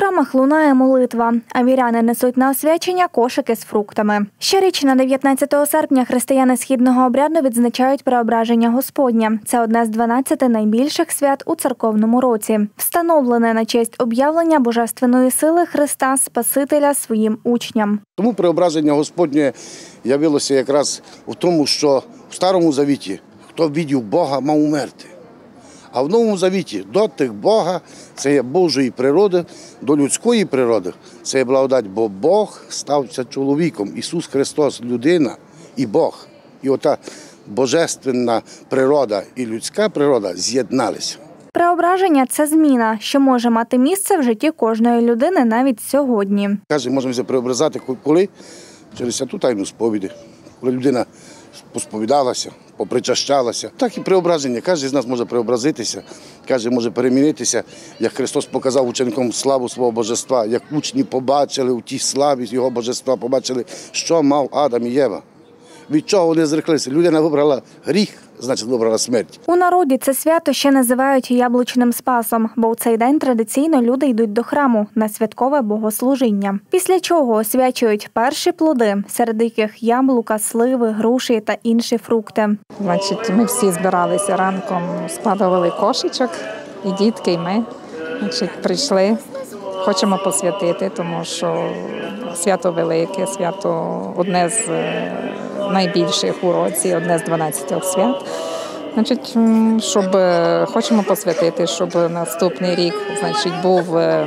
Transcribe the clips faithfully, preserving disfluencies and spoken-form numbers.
храмах лунає молитва, а віряни несуть на освячення кошики з фруктами. Щорічно дев'ятнадцятого серпня християни східного обряду відзначають Преображення Господнє. Це одне з дванадцяти найбільших свят у церковному році. Встановлене на честь об'явлення божественної сили Христа Спасителя своїм учням. Тому Преображення Господнє явилося якраз в тому, що в Старому Завіті хто бачив Бога, мав умерти. А в Новому Завіті дотик Бога – це є Божої природи, до людської природи – це є благодать, бо Бог стався чоловіком. Ісус Христос – людина і Бог. І ота божественна природа і людська природа з'єдналися. Преображення – це зміна, що може мати місце в житті кожної людини навіть сьогодні. Каже, можемо преобразити коли? Через святу тайну сповіді, коли людина посповідалася, попричащалася. Так і преображення. Кожен з нас може преобразитися, кожен може перемінитися, як Христос показав ученикам славу свого божества, як учні побачили у тій славі його божества, побачили, що мав Адам і Єва. Від чого вони зреклися? Людина вибрала гріх, значить вибрала смерть. У народі це свято ще називають яблучним спасом, бо у цей день традиційно люди йдуть до храму на святкове богослужіння. Після чого освячують перші плоди, серед яких яблука, сливи, груші та інші фрукти. Значить, ми всі збиралися ранком, складували кошечок, і дітки, і ми. Значить, прийшли, хочемо посвятити, тому що свято велике, свято одне з найбільших у році, одне з дванадцяти свят. Значить, щоб хочемо посвятити, щоб наступний рік, значить, був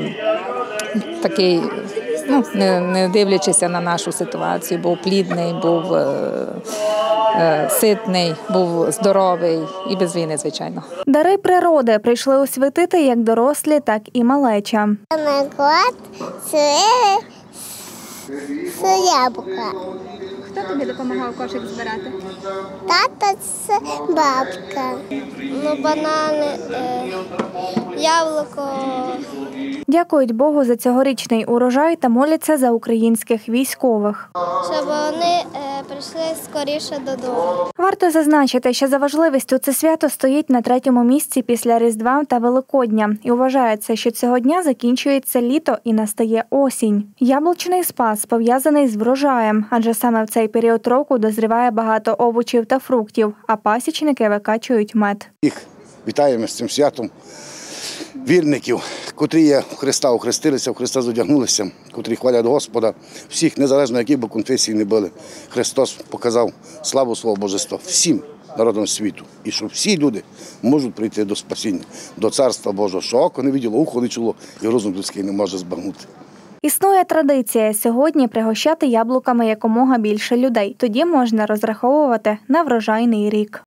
такий, ну, не, не дивлячися на нашу ситуацію, був плідний, був е, ситний, був здоровий і без війни, звичайно. Дари природи прийшли освятити як дорослі, так і малеча. Наприклад, сливи з яблука. Хто тобі допомагав кошик збирати? Тата з бабка. Ну, банани, е, яблуко. Дякують Богу за цьогорічний урожай та моляться за українських військових. Щоб вони е, прийшли скоріше додому. Варто зазначити, що за важливістю це свято стоїть на третьому місці після Різдва та Великодня. І вважається, що цього дня закінчується літо і настає осінь. Яблучний спас пов'язаний з врожаєм, адже саме в цей період року дозріває багато овочів та фруктів, а пасічники викачують мед. Їх вітаємо з цим святом. Вірників, котрі є в Христа, охрестилися, в Христа задягнулися, котрі хвалять Господа, всіх, незалежно яких би конфесій не були. Христос показав славу свого божества всім народам світу. І що всі люди можуть прийти до спасіння, до Царства Божого, що око не виділо, ухо не чуло і розум людський не може збагнути. Існує традиція сьогодні пригощати яблуками якомога більше людей. Тоді можна розраховувати на врожайний рік.